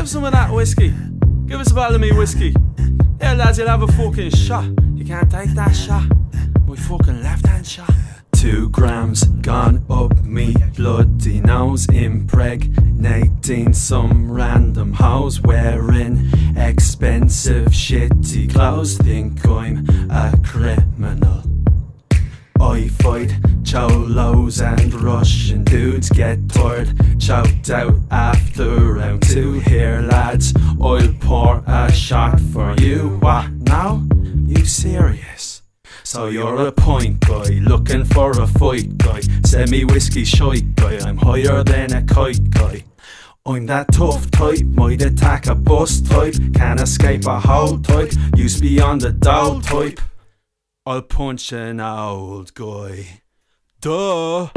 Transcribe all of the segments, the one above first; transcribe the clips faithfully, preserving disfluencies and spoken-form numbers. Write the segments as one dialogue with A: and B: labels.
A: have some of that whiskey. Give us a bottle of me whiskey. Yeah, lads, you'll have a fucking shot. You can't take that shot. My fucking left-hand shot.
B: Two grams gone up me bloody nose, impregnating some random hoes wearing expensive shitty clothes. Think I'm a criminal. I fight cholos and Russian dudes, get tired, choked out after round two. Here lads, I'll pour a shot for you. What now? You serious? So you're a pint guy, looking for a fight guy, semi-whiskey shite guy, I'm higher than a kite guy. I'm that tough type, might attack a bus type, can't escape a hole type, used beyond the dough type. I'll punch an old guy. Duh!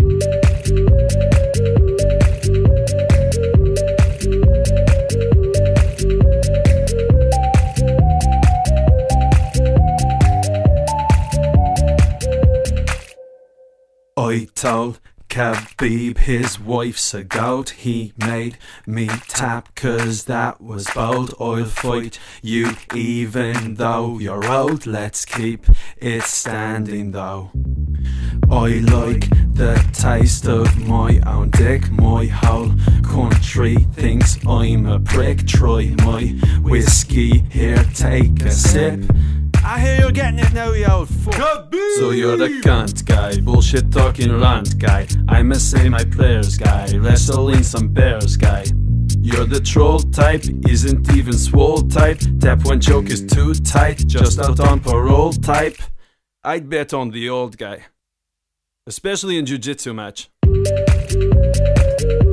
B: I told Khabib his wife's a goat. He made me tap cause that was bold. I'll fight you even though you're old. Let's keep it standing though. I like the taste of my own dick. My whole country thinks I'm a prick. Try my whiskey, here take a sip.
A: I hear you're getting it now, you old fuck. Khabib!
B: So you're the cunt guy, bullshit talking rant guy, I'm a say my players guy, wrestling some bears guy. You're the troll type, isn't even swole type, tap when joke is too tight, just out on parole type. I'd bet on the old guy, especially in jiu-jitsu match.